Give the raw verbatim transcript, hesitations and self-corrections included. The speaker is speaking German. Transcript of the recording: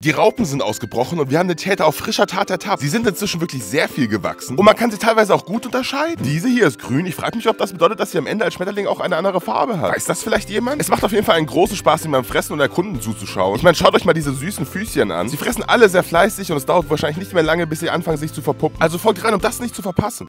Die Raupen sind ausgebrochen und wir haben den Täter auf frischer Tat ertappt. Sie sind inzwischen wirklich sehr viel gewachsen und man kann sie teilweise auch gut unterscheiden. Diese hier ist grün. Ich frage mich, ob das bedeutet, dass sie am Ende als Schmetterling auch eine andere Farbe hat. Weiß das vielleicht jemand? Es macht auf jeden Fall einen großen Spaß, ihm beim Fressen und Erkunden zuzuschauen. Ich meine, schaut euch mal diese süßen Füßchen an. Sie fressen alle sehr fleißig und es dauert wahrscheinlich nicht mehr lange, bis sie anfangen, sich zu verpuppen. Also folgt rein, um das nicht zu verpassen.